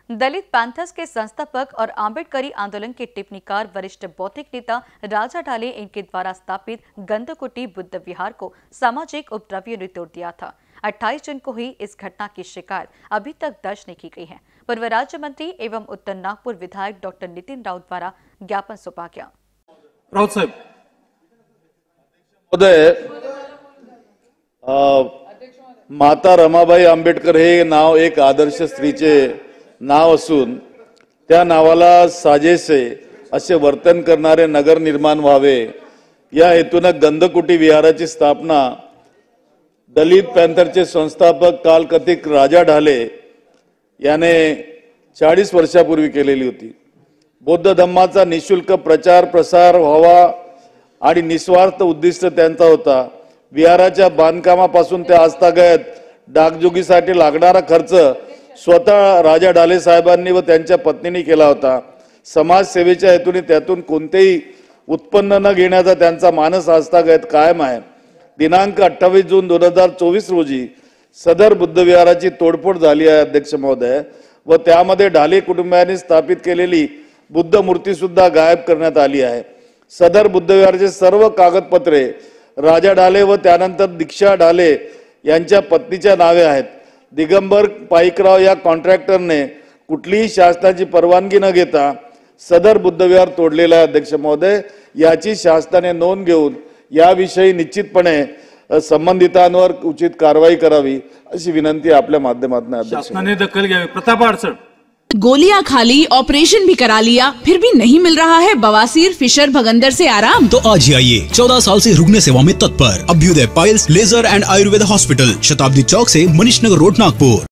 दलित panthers के संस्थापक और आंबेडकरी आंदोलन के टिप्पणीकार वरिष्ठ बौद्धिक नेता राजा ढाले इनके द्वारा स्थापित गंधकुटी बुद्ध विहार को सामाजिक उपद्रवियों ने तोड़ दिया था। 28 जून को हुई इस घटना की शिकायत अभी तक दर्ज नहीं की गई है। पूर्व राज्य मंत्री एवं उत्तर नागपुर विधायक डॉक्टर नितिन राउत द्वारा ज्ञापन सौंपा गया। राउत साहेब माता रमाबाई आंबेडकर हे नाव एक आदर्श स्त्रीचे नाव असून त्या नावाला साजेसे असे वर्तन करणारे नगर निर्माण व्हावे या हेतूने गंधकुटी विहाराची स्थापना दलित पॅन्थरचे संस्थापक कालकथित राजा ढाले याने 40 वर्षापूर्वी केलेली होती। बौद्ध धम्माचा निशुल्क प्रचार प्रसार व्हावा आणि निस्वार्थ उद्दिष्ट त्यांचा होता। विहाराच्या बांधकामापासून ते आजतागत डागडुजीसाठी लागणारा खर्च स्वतः राजा ढाले साहेबांनी व त्यांच्या पत्नींनी केला होता। समाजसेवेच्या हेतूने त्यातून कोणतेही उत्पन्न न घेण्याचा त्यांचा मानस आजतागत कायम आहे। दिनांक 28 जून 2024 रोजी सदर बुद्ध विहाराची तोडफोड झाली आहे अध्यक्ष महोदय, व त्यामध्ये ढाले कुटुंबियांनी स्थापित केलेली बुद्ध मूर्ती सुद्धा गायब करण्यात आली आहे। सदर बुद्ध विहाराचे सर्व कागदपत्रे राजा ढाले व त्यानंतर दीक्षा ढाले यांच्या पत्नीच्या नावे आहेत। दिगंबर पाईकराव या कॉन्ट्रॅक्टरने कुठलीही शासनाची परवानगी न घेता सदर बुद्ध विहार तोडलेला आहे अध्यक्ष महोदय। याची शासनाने नोंद घेऊन याविषयी निश्चितपणे संबंधितांवर उचित कारवाई करावी अशी विनंती आपल्या माध्यमातून अध्यक्ष शासनाने दखल घ्यावी। प्रताप अडचण गोलियां खा ली, ऑपरेशन भी करा लिया, फिर भी नहीं मिल रहा है बवासीर फिशर भगंदर से आराम? तो आज ही आइए 14 साल से रुग्ण सेवा में तत्पर Abhyudaya piles laser and Ayurveda hospital, Shatabdi Chowk से मनीष नगर रोड, नागपुर।